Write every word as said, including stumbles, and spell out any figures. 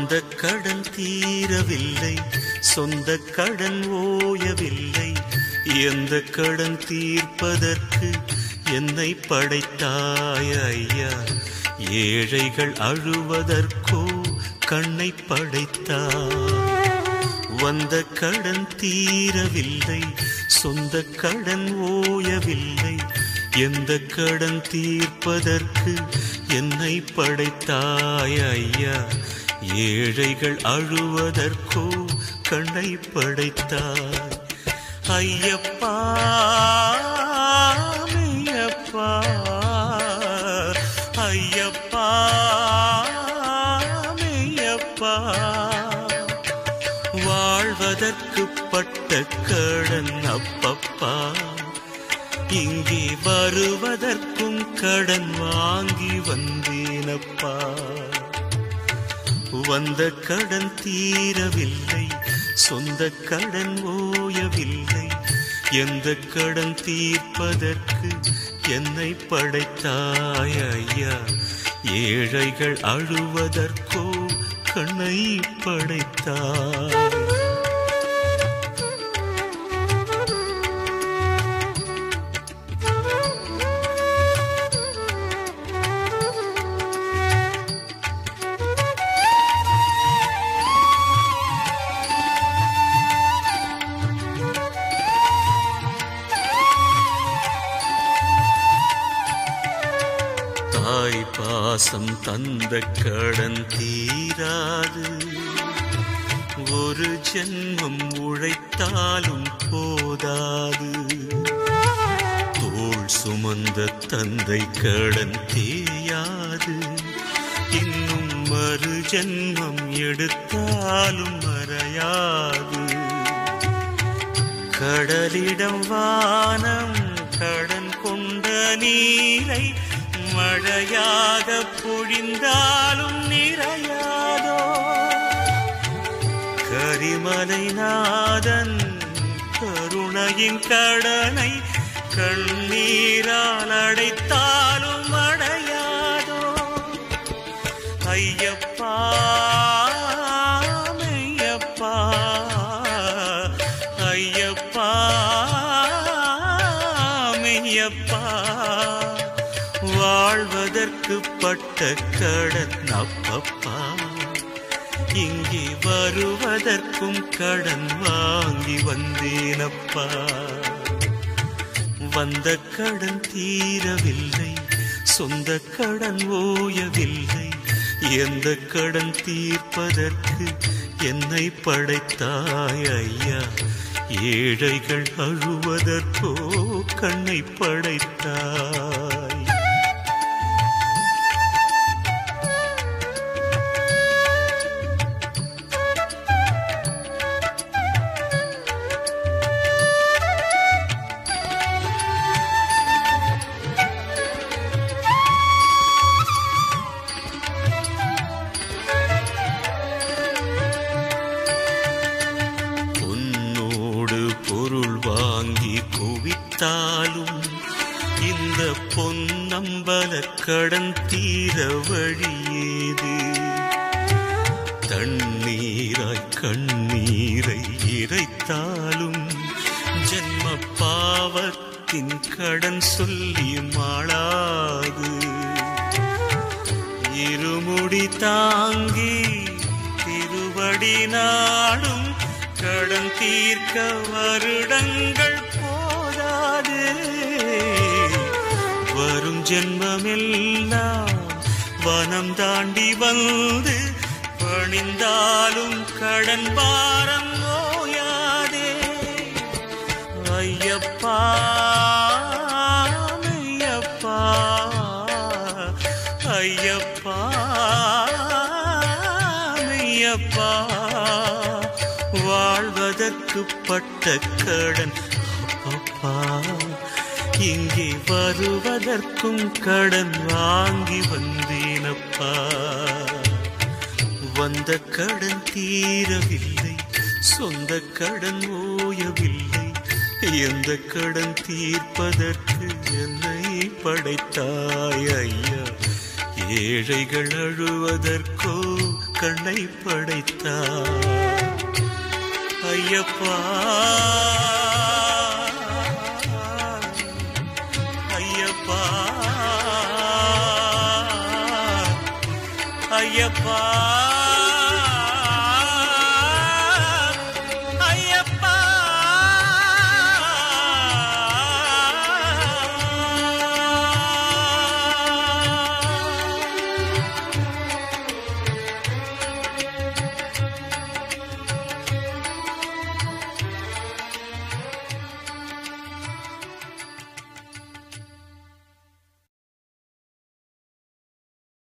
வந்த கடன் தீரவில்லை, சொந்த கடன் ஓயவில்லை. எந்த கடன் தீர்ப்பதற்கு என்னை படைத்தாய் ஐயா? ஏழைகள் அழுவதற்கோ கண்ணை படைத்தாய். வந்த கடன் தீரவில்லை, சொந்த கடன் ஓயவில்லை. எந்த கடன் தீர்ப்பதற்கு என்னை படைத்தாய் ஐயா? ஏழைகள் அழுவதற்கோ கண்ணை படைத்தாய். ஐயப்பா மெய்யப்பா, ஐயப்பா மெய்யப்பா. வாழ்வதற்கு பட்ட கடன் அப்பப்பா, இங்கே வருவதற்கும் கடன் வாங்கி வந்தேனப்பா. வந்த கடன் தீரவில்லை, சொந்த கடன் ஓயவில்லை. எந்த கடன் தீர்ப்பதற்கு என்னை படைத்தாய் ஐயா? ஏழைகள் அழுவதற்கோ கண்ணை படைத்தாய். தாய் பாசம் தந்த கடன் தீராது, ஒரு ஜென்மம் உழைத்தாலும் போதாது. தோள் சுமந்த தந்தை கடன் தேயாது, இன்னும் மறு ஜென்மம் எடுத்தாலும் மறையாது. கடலிடம் வானம் கடன் கொண்ட நீரை மழையாக பொழிந்தாலும் நிறையாதோ. கரிமலை நாதன் கருணையின் கடனை கண்ணீரால் அடைத்தாலும் அடையாதோ. ஐயப்பா மெய்யப்பா, ஐயப்பா மெய்யப்பா. வாழ்வதற்கு பட்ட கடன் அப்பப்பா, இங்கே வருவதற்கும் கடன் வாங்கி வந்தேனப்பா. வந்த கடன் தீரவில்லை, சொந்த கடன் ஓயவில்லை. எந்த கடன் தீர்ப்பதற்கு என்னை படைத்தாய் ஐயா? ஏழைகள் அழுவதற்கோ கண்ணை படைத்தாய். பொருள் வாங்கி குவித்தாலும் இந்த பொன்னம்பல கடன் தீர வழியேது. தண்ணீராய் கண்ணீரை இறைத்தாலும் ஜென்ம பாவத்தின் கடன் சொல்லி மாளாது. இருமுடி தாங்கி திருவடி நாடும் கடன் தீர்க்க வருடங்கள் போதாது. வரும் ஜென்மமெல்லாம் வனம் தாண்டி வந்து பணிந்தாலும் கடன் பாரம் ஓயாதே. ஐயப்பா மெய்யப்பா, ஐயப்பா மெய்யப்பா. வாழ்வதற்கு பட்ட கடன் அப்பப்பா, இங்கே வருவதற்கும் கடன் வாங்கி வந்தேனப்பா. வந்த கடன் தீரவில்லை, சொந்த கடன் ஓயவில்லை. எந்த கடன் தீர்ப்பதற்கு என்னை படைத்தாய் ஐயா? ஏழைகள் அழுவதற்கோ கண்ணை படைத்தார். ஐயப்பா ஐயப்பா ஐயப்பா